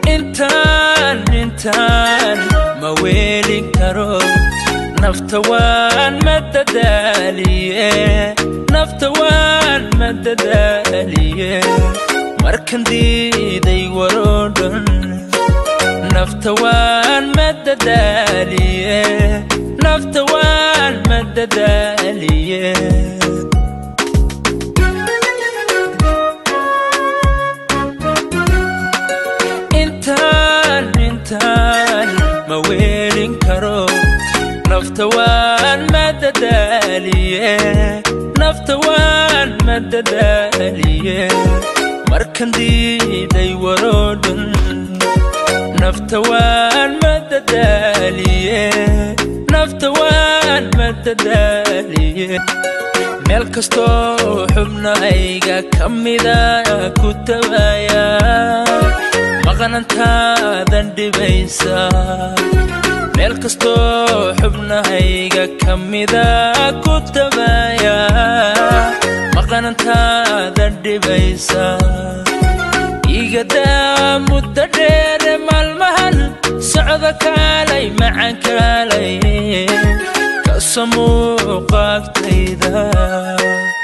intaan ma weelin karo nafta waan madadaaliye markan diiday warodhan nafta waan madadaaliye intaan ma weelin karo nafta waan madadaaliye markan diiday warodhan nafta waan madadaaliye meel kastoo xubnahayga kamida ku tabaya maqnantaadan dhibaysa meel kastoo xubnahayga kamida ku tabaya maqnantaadan dhibaysa igadaa muddo dheer maalmahan socda kaalay macaan kaalay ka samuu qaabtayda